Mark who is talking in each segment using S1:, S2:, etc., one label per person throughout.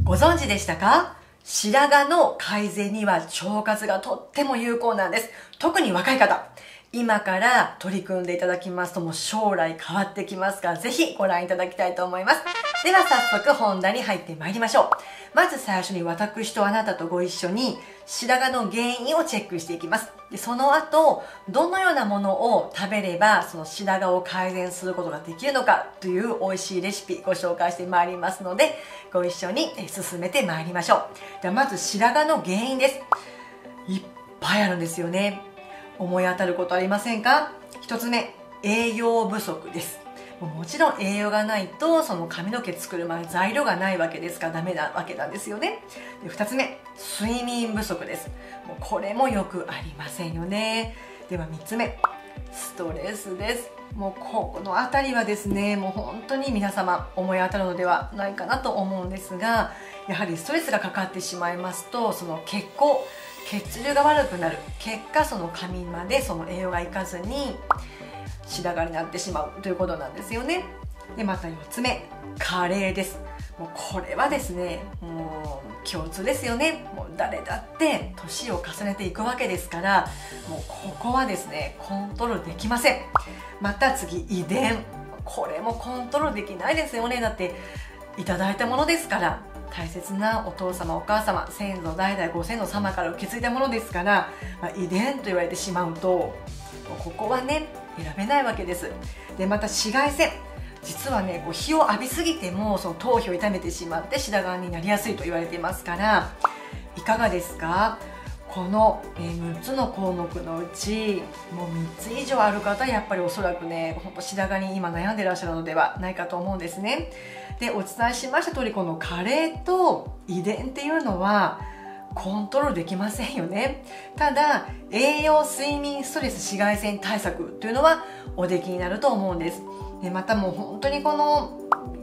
S1: ご存知でしたか？白髪の改善には腸活がとっても有効なんです。特に若い方、今から取り組んでいただきますともう将来変わってきますから、ぜひご覧いただきたいと思います。では早速本題に入ってまいりましょう。まず最初に私とあなたとご一緒に白髪の原因をチェックしていきます。でその後、どのようなものを食べればその白髪を改善することができるのかという美味しいレシピご紹介してまいりますので、ご一緒に進めてまいりましょう。ではまず白髪の原因です。いっぱいあるんですよね。思い当たることありませんか？一つ目、栄養不足です。もちろん栄養がないとその髪の毛作る材料がないわけですからダメなわけなんですよね。で2つ目、睡眠不足です。もうこれもよくありませんよね。では3つ目、ストレスです。もうこの辺りはですね、もう本当に皆様思い当たるのではないかなと思うんですが、やはりストレスがかかってしまいますとその血流が悪くなる結果、その髪までその栄養がいかずに白髪になってしまうということなんですよね。でまた4つ目、加齢です。もうこれはですね、もう共通ですよね。もう誰だって年を重ねていくわけですから、もうここはですねコントロールできません。また次、遺伝。これもコントロールできないですよね。だっていただいたものですから、大切なお父様お母様、先祖代々ご先祖様から受け継いだものですから、遺伝と言われてしまうとここはね選べないわけです。でまた紫外線、実はね日を浴びすぎてもその頭皮を傷めてしまって白髪になりやすいと言われていますから、いかがですか？この6つの項目のうちもう3つ以上ある方、やっぱりおそらくね本当白髪に今悩んでらっしゃるのではないかと思うんですね。でお伝えしました通り、この加齢と遺伝っていうのはコントロールできませんよね。ただ栄養、睡眠、ストレス、紫外線対策というのはおできになると思うんです。でまたもう本当にこの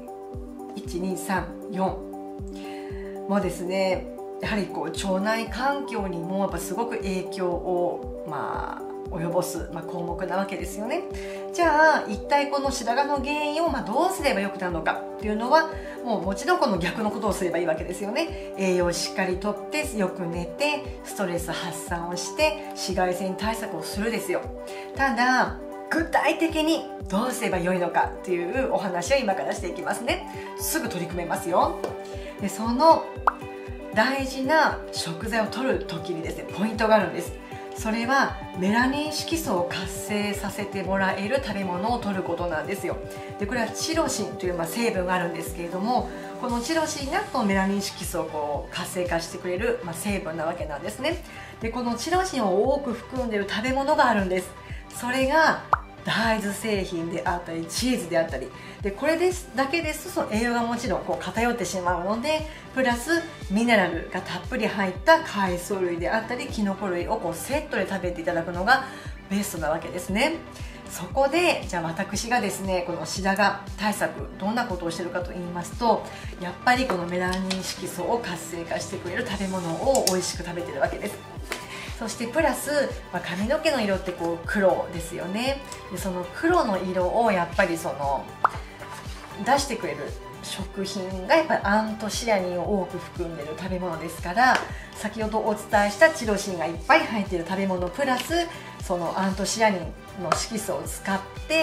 S1: 1234もですね、やはり腸内環境にもやっぱすごく影響を及ぼす、項目なわけですよね。じゃあ一体この白髪の原因をどうすればよくなるのかっていうのは、もちろんこの逆のことをすればいいわけですよね。栄養をしっかりとってよく寝てストレス発散をして紫外線対策をするですよ。ただ具体的にどうすればよいのかっていうお話を今からしていきますね。すぐ取り組めますよ。でその大事な食材を摂る時にですね、ポイントがあるんです。それはメラニン色素を活性させてもらえる食べ物を摂ることなんですよ。でこれはチロシンという成分があるんですけれども、このチロシンがこのメラニン色素を活性化してくれる成分なわけなんですね。でこのチロシンを多く含んでいる食べ物があるんです。それが大豆製品であったりチーズであったりで、これだけですとその栄養がもちろん偏ってしまうので、プラスミネラルがたっぷり入った海藻類であったりキノコ類をセットで食べていただくのがベストなわけですね。そこでじゃあ私がですねこの白髪対策どんなことをしているかと言いますと、やっぱりこのメラニン色素を活性化してくれる食べ物を美味しく食べているわけです。そしてプラス、髪の毛の色って黒ですよね。でその黒の色をやっぱり出してくれる食品がやっぱりアントシアニンを多く含んでいる食べ物ですから、先ほどお伝えしたチロシンがいっぱい入っている食べ物プラスそのアントシアニンの色素を使って、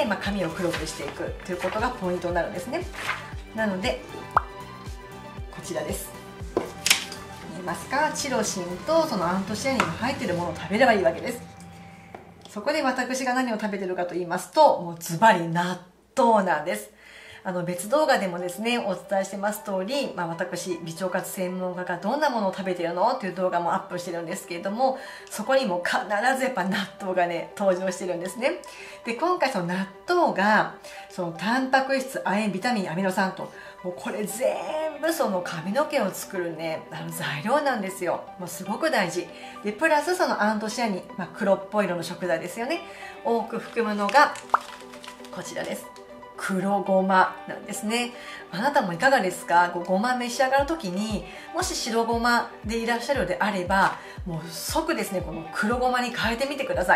S1: 髪を黒くしていくということがポイントになるんですね。なのでこちらです。見えますか？チロシンとそのアントシアニンが入っているものを食べればいいわけです。そこで私が何を食べているかと言いますと、もうズバリ納豆なんです。別動画でもですねお伝えしてます通り、私美腸活専門家がどんなものを食べているのという動画もアップしてるんですけれども、そこにも必ずやっぱ納豆がね登場してるんですね。で今回その納豆がそのタンパク質、亜鉛、ビタミン、アミノ酸ともうこれ全部その髪の毛を作るね材料なんですよ。もうすごく大事で、プラスそのアントシアニン、黒っぽい色の食材ですよね、多く含むのがこちらです。黒ごまなんですね。あなたもいかがですか？ごま召し上がる時にもし白ごまでいらっしゃるのであれば、もう即ですねこの黒ごまに変えてみてください。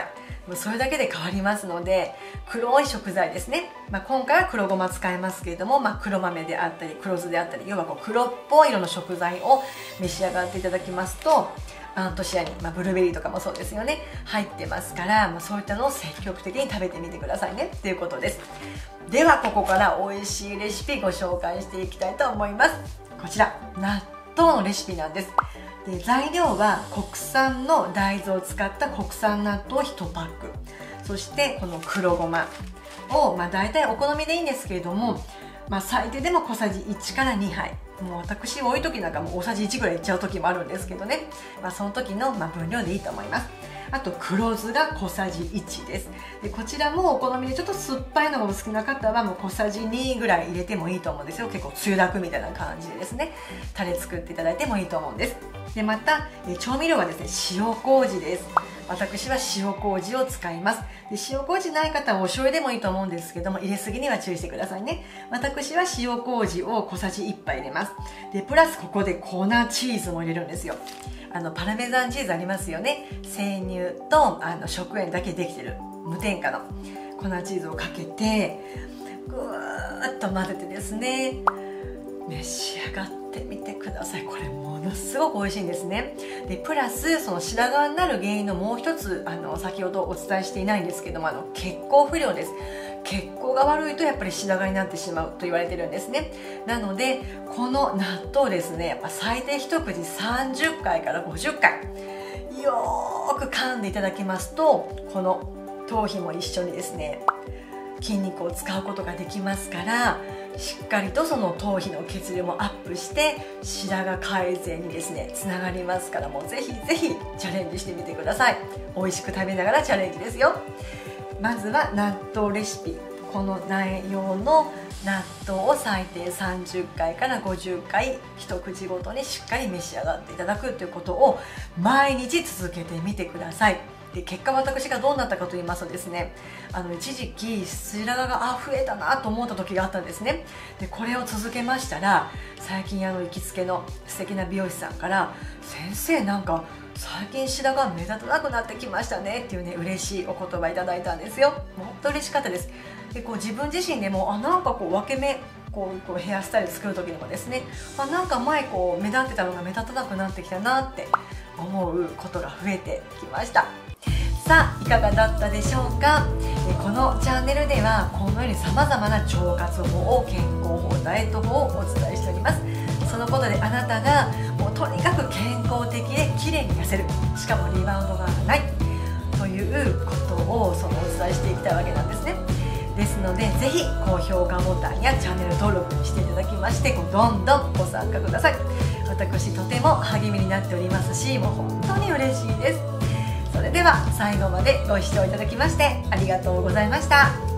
S1: もうそれだけで変わりますので、黒い食材ですね、今回は黒ごま使いますけれども、黒豆であったり黒酢であったり、要はこう黒っぽい色の食材を召し上がっていただきますと、アントシアニン、ブルーベリーとかもそうですよね、入ってますから、そういったのを積極的に食べてみてくださいねっていうことです。ではここから美味しいレシピご紹介していきたいと思います。こちら納豆のレシピなんです。で材料は国産の大豆を使った国産納豆1パック、そしてこの黒ごまを、大体お好みでいいんですけれども、最低でも小さじ1から2杯、もう私多い時なんかもう大さじ1ぐらいいっちゃう時もあるんですけどね、その時の分量でいいと思います。あと黒酢が小さじ1です。でこちらもお好みでちょっと酸っぱいのがお好きな方はもう小さじ2ぐらい入れてもいいと思うんですよ。結構つゆだくみたいな感じでですね、タレ作っていただいてもいいと思うんです。でまた調味料はですね、塩麹です。私は塩麹を使います。で塩麹ない方はお醤油でもいいと思うんですけども、入れすぎには注意してくださいね。私は塩麹を小さじ1杯入れます。でプラスここで粉チーズも入れるんですよ。パルメザンチーズありますよね。生乳と食塩だけできてる無添加の粉チーズをかけてぐーっと混ぜてですね、召し上がってみてください。これものすごく美味しいんですね。でプラスその白髪になる原因のもう一つ先ほどお伝えしていないんですけども、血行不良です。血行が悪いとやっぱり白髪になってしまうと言われてるんですね。なのでこの納豆ですね、やっぱ最低一口30回から50回よーく噛んでいただきますと、この頭皮も一緒にですね筋肉を使うことができますから、しっかりとその頭皮の血流もアップして白髪改善にですねつながりますから、もうぜひぜひチャレンジしてみてください。美味しく食べながらチャレンジですよ。まずは納豆レシピ、この内容の納豆を最低30回から50回一口ごとにしっかり召し上がっていただくということを毎日続けてみてください。で結果私がどうなったかと言いますとですね、一時期白髪が増えたなと思った時があったんですね。でこれを続けましたら、最近行きつけの素敵な美容師さんから「先生なんか最近白髪目立たなくなってきましたね」っていうね嬉しいお言葉いただいたんですよ。もっと嬉しかったです。で自分自身でもなんか分け目こうヘアスタイル作る時にもですね、なんか前目立ってたのが目立たなくなってきたなって思うことが増えてきました。さあいかがだったでしょうか。このチャンネルではこのようにさまざまな腸活法、健康法、ダイエット法をお伝えしております。そのことであなたがもうとにかく健康的で綺麗に痩せる、しかもリバウンドがないということをお伝えしていきたいわけなんですね。ですのでぜひ高評価ボタンやチャンネル登録していただきまして、どんどんご参加ください。私とても励みになっておりますし、もう本当に嬉しいです。それでは最後までご視聴いただきましてありがとうございました。